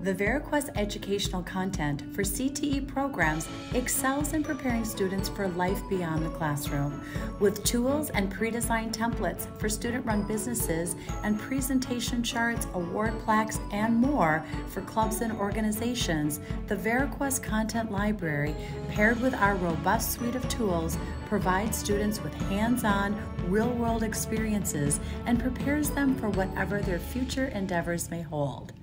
The VariQuest educational content for CTE programs excels in preparing students for life beyond the classroom. With tools and pre-designed templates for student-run businesses and presentation charts, award plaques, and more for clubs and organizations, the VariQuest content library, paired with our robust suite of tools, provides students with hands-on, real-world experiences and prepares them for whatever their future endeavors may hold.